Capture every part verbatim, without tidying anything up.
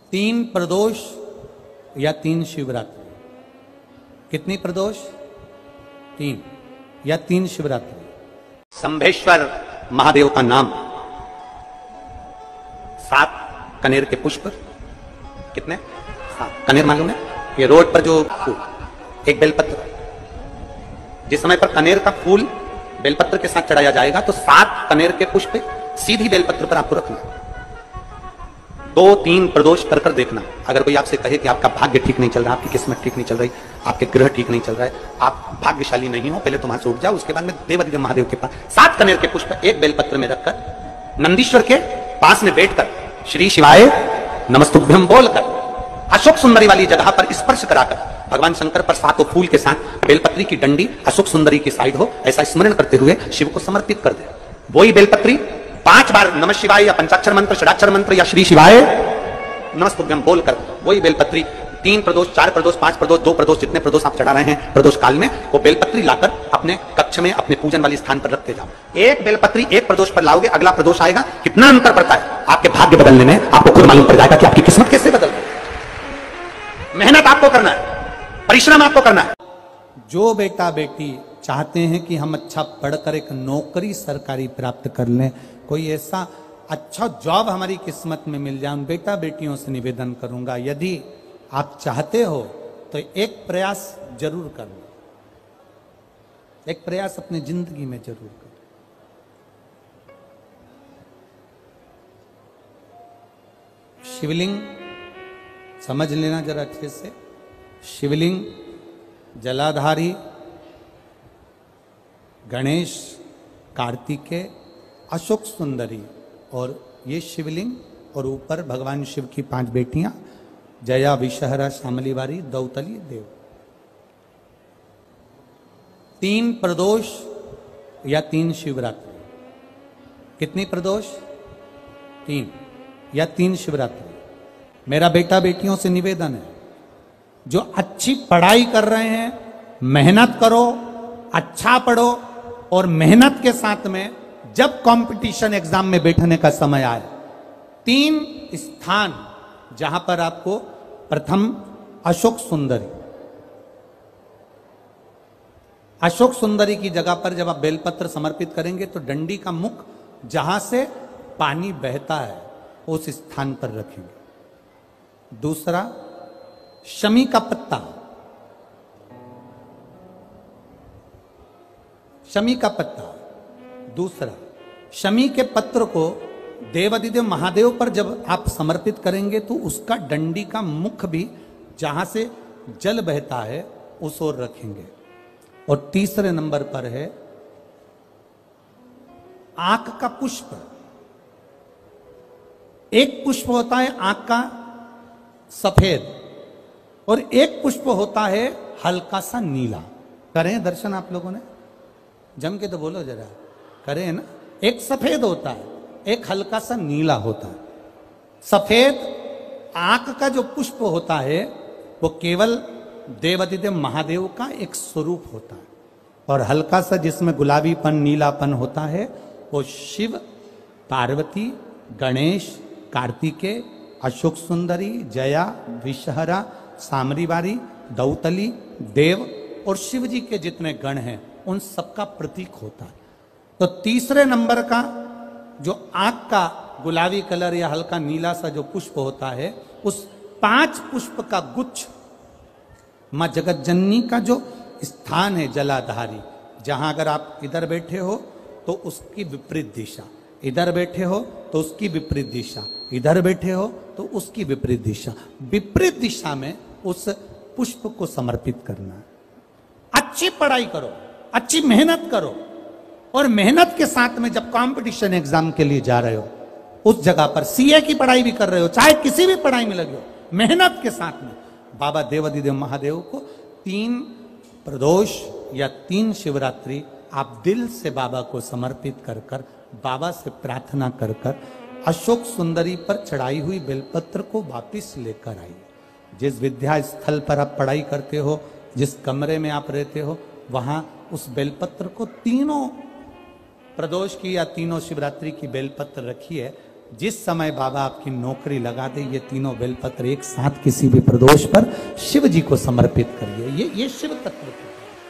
तीन प्रदोष या तीन शिवरात्रि? कितनी प्रदोष? तीन या तीन शिवरात्रि? संभेश्वर महादेव का नाम, सात कनेर के पुष्प, कितने? सात कनेर मालूम है? ये रोड पर जो फूल, एक बेलपत्र, जिस समय पर कनेर का फूल बेलपत्र के साथ चढ़ाया जाएगा तो सात कनेर के पुष्प सीधी बेलपत्र पर आपको रखना। दो तीन प्रदोष कर कर देखना। अगर कोई आपसे कहे कि आपका भाग्य ठीक नहीं चल रहा, आपकी किस्मत ठीक नहीं चल रही, आपके ग्रह ठीक नहीं चल रहा है, आप भाग्यशाली नहीं हो, पहले तुम वहां से उठ जाओ, उसके बाद में देवादिदेव महादेव के पास सात कनेर के पुष्प एक बेलपत्र में रखकर नंदीश्वर के पास में बैठकर श्री शिवाय नमस्तुभ्यम बोलकर अशोक सुंदरी वाली जगह पर स्पर्श कराकर भगवान शंकर पर सातों फूल के साथ बेलपत्री की डंडी अशोक सुंदरी की साइड हो, ऐसा स्मरण करते हुए शिव को समर्पित कर दे। वही बेलपत्री पांच बार नमः शिवाय या पंचाक्षर मंत्र, षडाक्षर मंत्र या श्री शिवाय नमस्तुभ्यम बोलकर वही बेलपत्री तीन प्रदोष, चार प्रदोष, पांच प्रदोष, दो प्रदोष, जितने प्रदोष आप चढ़ा रहे हैं प्रदोष काल में, वो बेलपत्री लाकर अपने कक्ष में अपने पूजन वाले स्थान पर रखते जाओ। एक बेलपत्री एक प्रदोष पर लाओगे, अगला प्रदोष आएगा, कितना अंतर पड़ता है आपके भाग्य बदलने में, आपको खुद मालूम पड़ जाएगा कि आपकी किस्मत कैसे बदल गई। मेहनत आपको करना है, परिश्रम आपको करना है। जो बेटा बेटी चाहते हैं कि हम अच्छा पढ़कर एक नौकरी सरकारी प्राप्त कर लें, कोई ऐसा अच्छा जॉब हमारी किस्मत में मिल जाए, उन बेटा बेटियों से निवेदन करूंगा, यदि आप चाहते हो तो एक प्रयास जरूर करना, एक प्रयास अपनी जिंदगी में जरूर करना। शिवलिंग समझ लेना जरा अच्छे से। शिवलिंग जलाधारी गणेश, कार्तिकेय, अशोक सुंदरी, और ये शिवलिंग, और ऊपर भगवान शिव की पांच बेटियां जया, विषहरा, शामलीवारी, दौतली, देव। तीन प्रदोष या तीन शिवरात्रि? कितनी प्रदोष? तीन या तीन शिवरात्रि? मेरा बेटा बेटियों से निवेदन है, जो अच्छी पढ़ाई कर रहे हैं, मेहनत करो, अच्छा पढ़ो, और मेहनत के साथ में जब कंपटीशन एग्जाम में बैठने का समय आए, तीन स्थान जहां पर आपको प्रथम अशोक सुंदरी, अशोक सुंदरी की जगह पर जब आप बेलपत्र समर्पित करेंगे तो डंडी का मुख जहां से पानी बहता है उस स्थान पर रखेंगे। दूसरा शमी का पत्ता, शमी का पत्ता। दूसरा शमी के पत्र को देवादिदेव महादेव पर जब आप समर्पित करेंगे तो उसका डंडी का मुख भी जहां से जल बहता है उस ओर रखेंगे। और तीसरे नंबर पर है आंख का पुष्प। एक पुष्प होता है आंख का सफेद, और एक पुष्प होता है हल्का सा नीला। करें दर्शन आप लोगों ने? जम के तो बोलो जरा, करें ना? एक सफेद होता है, एक हल्का सा नीला होता है। सफेद आंख का जो पुष्प होता है वो केवल देवादिदेव महादेव का एक स्वरूप होता है, और हल्का सा जिसमें गुलाबीपन, नीलापन होता है वो शिव, पार्वती, गणेश, कार्तिकेय, अशोक सुंदरी, जया, विषहरा, सामरीवारी, दौतली, देव और शिव जी के जितने गण हैं उन सबका प्रतीक होता है। तो तीसरे नंबर का जो आंख का गुलाबी कलर या हल्का नीला सा जो पुष्प होता है, उस पांच पुष्प का गुच्छ मां जगत जननी का जो स्थान है जलाधारी, जहां अगर आप इधर बैठे हो तो उसकी विपरीत दिशा, इधर बैठे हो तो उसकी विपरीत दिशा, इधर बैठे हो तो उसकी विपरीत दिशा, विपरीत दिशा में उस पुष्प को समर्पित करना है। अच्छी पढ़ाई करो, अच्छी मेहनत करो, और मेहनत के साथ में जब कंपटीशन एग्जाम के लिए जा रहे हो उस जगह पर, सीए की पढ़ाई भी कर रहे हो, चाहे किसी भी पढ़ाई में लगे हो, मेहनत के साथ में बाबा देवादिदेव महादेव को तीन प्रदोष या तीन शिवरात्रि आप दिल से बाबा को समर्पित कर कर, बाबा से प्रार्थना कर कर अशोक सुंदरी पर चढ़ाई हुई बेलपत्र को वापिस लेकर आइए। जिस विद्या स्थल पर आप पढ़ाई करते हो, जिस कमरे में आप रहते हो, वहां उस बेलपत्र को तीनों प्रदोष की या तीनों शिवरात्रि की बेलपत्र रखिए, जिस समय बाबा आपकी नौकरी लगा दे, ये तीनों बेलपत्र एक साथ किसी भी प्रदोष पर शिव जी को समर्पित करिए। ये ये शिव तत्व है।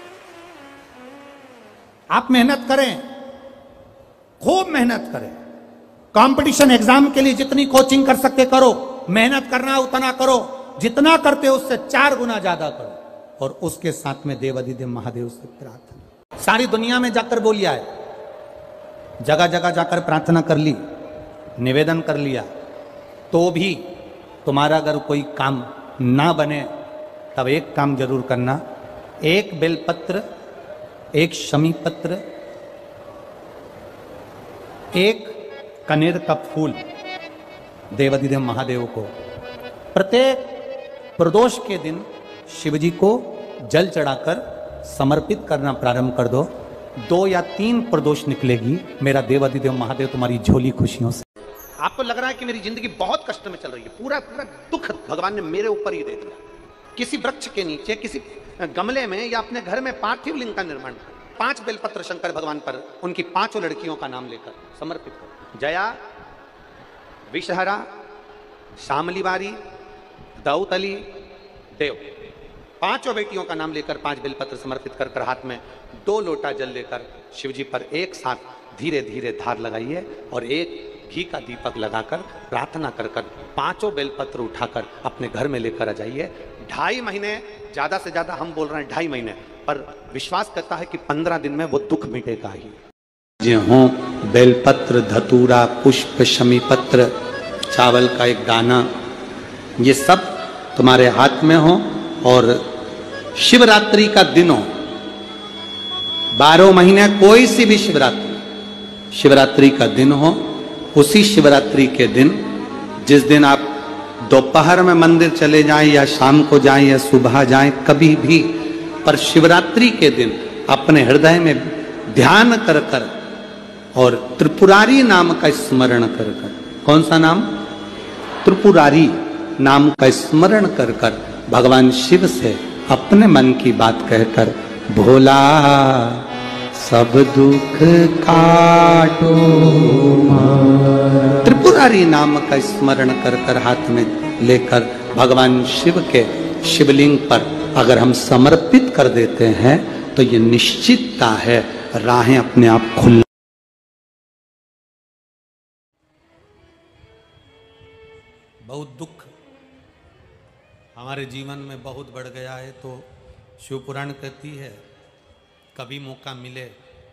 आप मेहनत करें, खूब मेहनत करें, कंपटीशन एग्जाम के लिए जितनी कोचिंग कर सकते करो, मेहनत करना उतना करो, जितना करते हो उससे चार गुना ज्यादा करो, और उसके साथ में देवाधिदेव महादेव से प्रार्थना। सारी दुनिया में जाकर बोलिया है, जगह जगह जाकर प्रार्थना कर ली, निवेदन कर लिया, तो भी तुम्हारा अगर कोई काम ना बने, तब एक काम जरूर करना, एक बेलपत्र, एक शमी पत्र, एक कनेर का फूल देवाधिदेव महादेव को प्रत्येक प्रदोष के दिन शिवजी को जल चढ़ाकर समर्पित करना प्रारंभ कर दो। दो या तीन प्रदोष निकलेगी, मेरा देवाधिदेव महादेव तुम्हारी झोली खुशियों से। आपको लग रहा है कि मेरी जिंदगी बहुत कष्ट में चल रही है, पूरा पूरा दुख भगवान ने मेरे ऊपर ही दे दिया। किसी वृक्ष के नीचे, किसी गमले में या अपने घर में पार्थिव लिंग का निर्माण कर, पांच बेलपत्र शंकर भगवान पर उनकी पांचों लड़कियों का नाम लेकर समर्पित करो। जया, विषहरा, शामलीवारी, दाऊतली, देव, पांचों बेटियों का नाम लेकर पांच बेलपत्र समर्पित कर कर हाथ में दो लोटा जल लेकर शिवजी पर एक साथ धीरे धीरे धार लगाइए और एक घी का दीपक लगाकर प्रार्थना कर कर पांचों बेलपत्र उठाकर अपने घर में लेकर आ जाइए। ढाई महीने, ज्यादा से ज्यादा हम बोल रहे हैं ढाई महीने, पर विश्वास करता है कि पंद्रह दिन में वो दुख मिटेगा ही। गेहूं, बेलपत्र, धतूरा, पुष्प, शमी पत्र, चावल का एक दाना, ये सब तुम्हारे हाथ में हो, और शिवरात्रि का दिन हो, बारह महीने कोई सी भी शिवरात्रि, शिवरात्रि का दिन हो, उसी शिवरात्रि के दिन, जिस दिन आप दोपहर में मंदिर चले जाएं या शाम को जाएं या सुबह जाएं, कभी भी, पर शिवरात्रि के दिन अपने हृदय में ध्यान कर कर और त्रिपुरारी नाम का स्मरण कर कर, कौन सा नाम? त्रिपुरारी नाम का स्मरण कर कर भगवान शिव से अपने मन की बात कहकर, भोला सब दुख काटो, त्रिपुरारी नाम का स्मरण कर कर हाथ में लेकर भगवान शिव के शिवलिंग पर अगर हम समर्पित कर देते हैं, तो ये निश्चितता है राहें अपने आप खुल। बहुत दुख हमारे जीवन में बहुत बढ़ गया है, तो शिव पुराण कहती है, कभी मौका मिले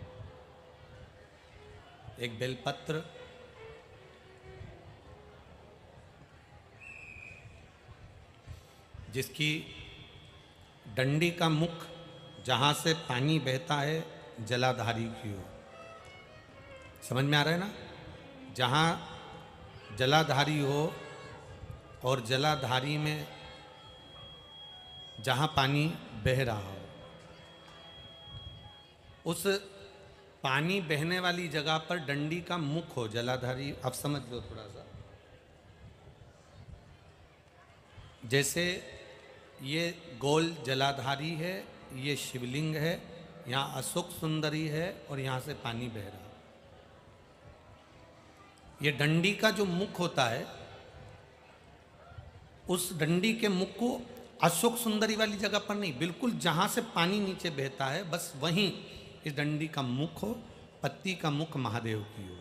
एक बेलपत्र, जिसकी डंडी का मुख जहाँ से पानी बहता है जलाधारी की ओर, समझ में आ रहा है ना? जहाँ जलाधारी हो और जलाधारी में जहाँ पानी बह रहा हो, उस पानी बहने वाली जगह पर डंडी का मुख हो, जलाधारी। अब समझ लो थोड़ा सा, जैसे ये गोल जलाधारी है, ये शिवलिंग है, यहाँ अशोक सुंदरी है और यहाँ से पानी बह रहा है। ये डंडी का जो मुख होता है, उस डंडी के मुख को अशोक सुंदरी वाली जगह पर नहीं, बिल्कुल जहाँ से पानी नीचे बहता है, बस वहीं इस डंडी का मुख हो, पत्ती का मुख महादेव की ओर,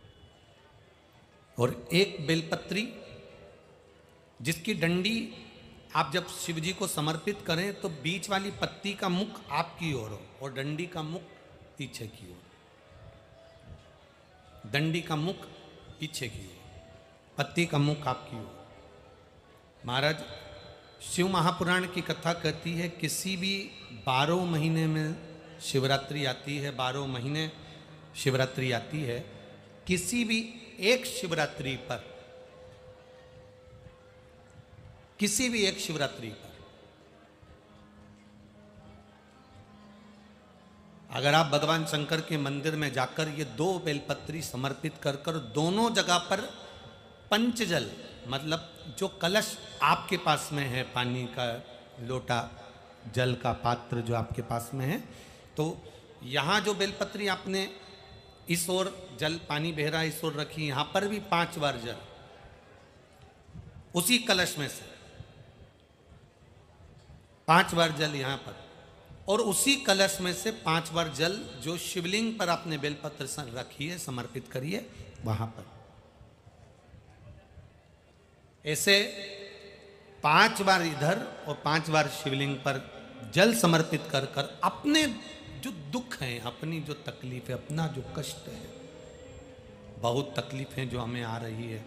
और एक बेलपत्री जिसकी डंडी आप जब शिवजी को समर्पित करें तो बीच वाली पत्ती का मुख आपकी ओर हो और डंडी का मुख पीछे की ओर, डंडी का मुख पीछे की ओर, पत्ती का मुख आपकी ओर। महाराज, शिव महापुराण की कथा कहती है, किसी भी बारह महीने में शिवरात्रि आती है, बारह महीने शिवरात्रि आती है, किसी भी एक शिवरात्रि पर, किसी भी एक शिवरात्रि पर अगर आप भगवान शंकर के मंदिर में जाकर ये दो बेलपत्री समर्पित कर कर दोनों जगह पर पंचजल, मतलब जो कलश आपके पास में है, पानी का लोटा, जल का पात्र जो आपके पास में है, तो यहाँ जो बेलपत्री आपने इस ओर जल पानी बह रहा है, इस ओर रखी, यहां पर भी पांच बार जल उसी कलश में से, पांच बार जल यहां पर, और उसी कलश में से पांच बार जल जो शिवलिंग पर आपने बेलपत्र रखिए, समर्पित करिए वहां पर। ऐसे पांच बार इधर और पांच बार शिवलिंग पर जल समर्पित कर कर अपने जो दुख हैं, अपनी जो तकलीफ है, अपना जो कष्ट है, बहुत तकलीफें जो हमें आ रही है,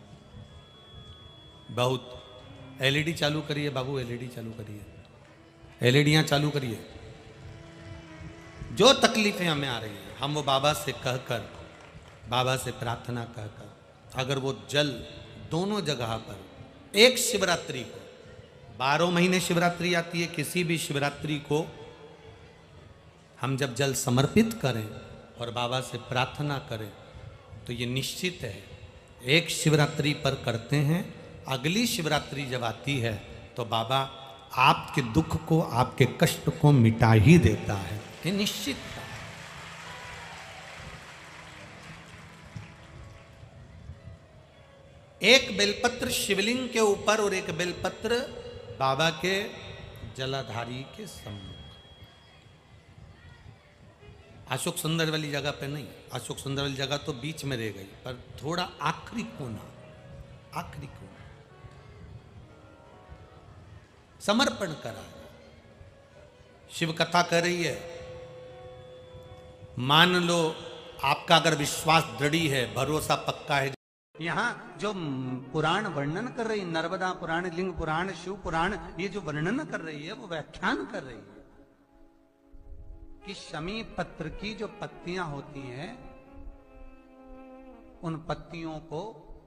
बहुत। एलईडी चालू करिए बाबू, एलईडी चालू करिए, एलईडियां चालू करिए। जो तकलीफें हमें आ रही है, हम वो बाबा से कहकर, बाबा से प्रार्थना कहकर, अगर वो जल दोनों जगह पर एक शिवरात्रि को, बारह महीने शिवरात्रि आती है, किसी भी शिवरात्रि को हम जब जल समर्पित करें और बाबा से प्रार्थना करें तो ये निश्चित है, एक शिवरात्रि पर करते हैं, अगली शिवरात्रि जब आती है तो बाबा आपके दुख को, आपके कष्ट को मिटा ही देता है, ये निश्चित है। एक बेलपत्र शिवलिंग के ऊपर और एक बेलपत्र बाबा के जलाधारी के सम्मुख। अशोक सुंदर वाली जगह पे नहीं, अशोक सुंदर वाली जगह तो बीच में रह गई, पर थोड़ा आखिरी कोना, आखिरी कोना समर्पण करा। शिव कथा कर रही है, मान लो आपका अगर विश्वास दृढ़ है, भरोसा पक्का है। यहां जो पुराण वर्णन कर रही, नर्मदा पुराण, लिंग पुराण, शिव पुराण, ये जो वर्णन कर रही है वो व्याख्यान कर रही है कि शमी पत्र की जो पत्तियां होती हैं, उन पत्तियों को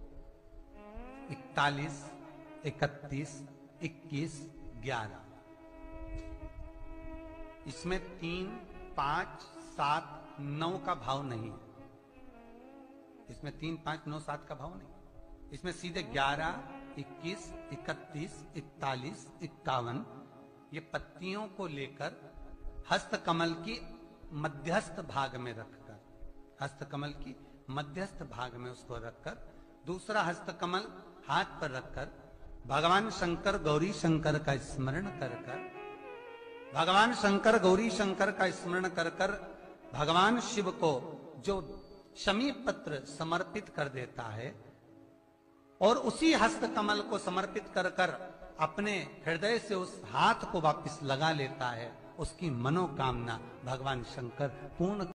इकतालीस, इकतीस, इक्कीस, ग्यारह, इसमें तीन, पांच, सात, नौ का भाव नहीं है। इसमें तीन, पांच, नौ, सात का भाव नहीं, इसमें सीधे ग्यारह, इक्कीस, इकतीस, इकतालीस, इक्यावन, ये पत्तियों को लेकर हस्त कमल की मध्यस्थ भाग में रखकर, हस्त कमल की मध्यस्थ भाग में उसको रखकर, दूसरा हस्त कमल हाथ पर रखकर भगवान शंकर गौरी शंकर का स्मरण कर कर, भगवान शंकर गौरी शंकर का स्मरण कर कर भगवान शिव को जो शमी पत्र समर्पित कर देता है, और उसी हस्त कमल को समर्पित कर कर अपने हृदय से उस हाथ को वापस लगा लेता है, उसकी मनोकामना भगवान शंकर पूर्ण